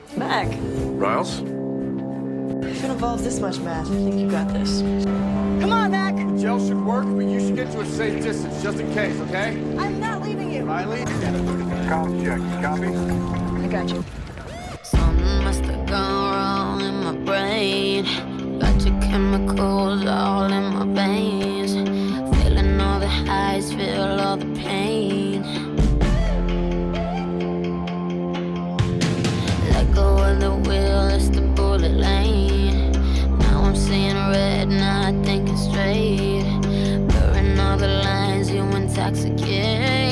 Mac, Riles? if it involves this much math, I think you got this. Come on, Mac! The gel should work, but you should get to a safe distance, just in case, okay? I'm not leaving you! Riley? Comms check. Copy? I got you. Something must have gone wrong in my brain. Got your chemicals all in my veins. Feeling all the highs, feel all the pain. Let go of the wheel, it's the bullet lane. Now I'm seeing red, not thinking straight. Blurring all the lines, you intoxicate.